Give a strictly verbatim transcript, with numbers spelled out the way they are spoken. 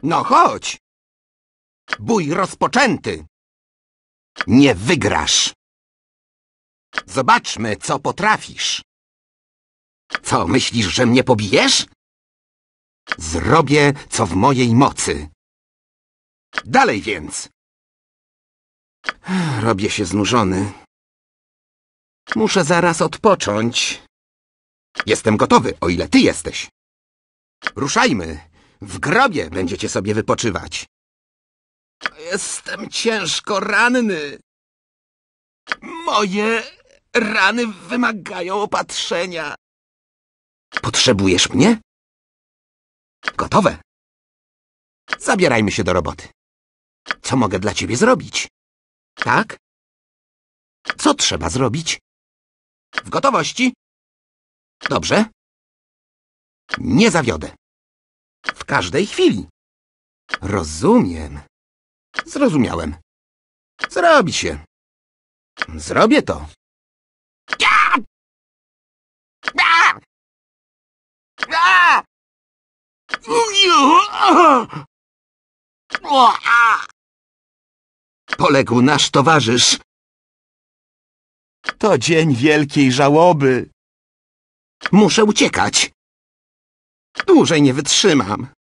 No chodź. Bój rozpoczęty. Nie wygrasz. Zobaczmy, co potrafisz. Co, myślisz, że mnie pobijesz? Zrobię, co w mojej mocy. Dalej więc. Robię się znużony. Muszę zaraz odpocząć. Jestem gotowy, o ile ty jesteś. Ruszajmy. W grobie będziecie sobie wypoczywać. Jestem ciężko ranny. Moje rany wymagają opatrzenia. Potrzebujesz mnie? Gotowe. Zabierajmy się do roboty. Co mogę dla ciebie zrobić? Tak? Co trzeba zrobić? W gotowości. Dobrze. Nie zawiodę. W każdej chwili. Rozumiem. Zrozumiałem. Zrobi się. Zrobię to. Poległ nasz towarzysz. To dzień wielkiej żałoby. Muszę uciekać. Dłużej nie wytrzymam.